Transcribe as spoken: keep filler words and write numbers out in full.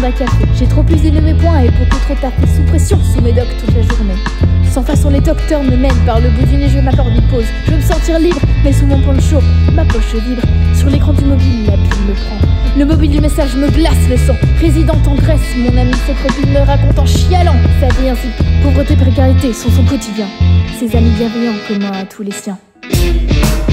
à café. J'ai trop usé mes points et beaucoup trop tapé. Sous pression, sous mes docs toute la journée. Sans façon, les docteurs me mènent par le bout du nez, je m'accorde une pause. Je veux me sentir libre, mais sous mon poncho, ma poche vibre. Sur l'écran du mobile, la pile me prend. Le mobile du message me glace le sang. Résidente en Grèce, mon ami cette copine me raconte en chialant sa vie ainsi. Pauvreté, précarité sont son quotidien. Ses amis bienveillants communs à tous les siens.